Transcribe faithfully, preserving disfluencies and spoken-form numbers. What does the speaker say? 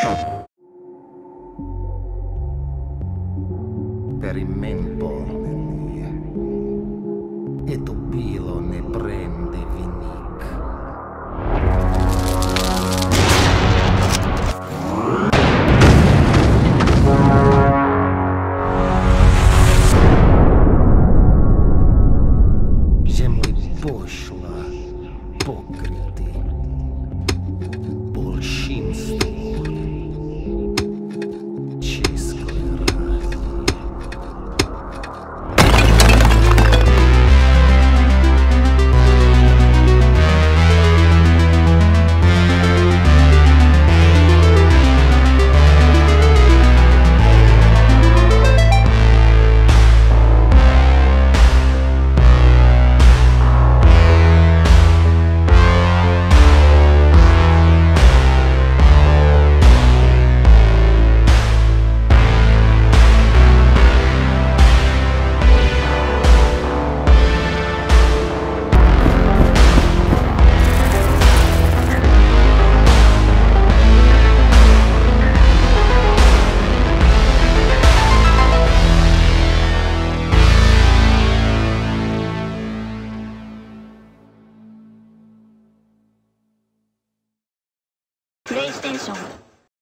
Per il mempo e tu pilo ne prende vinic. Земли пошла, покрити, большинство. プレイステーション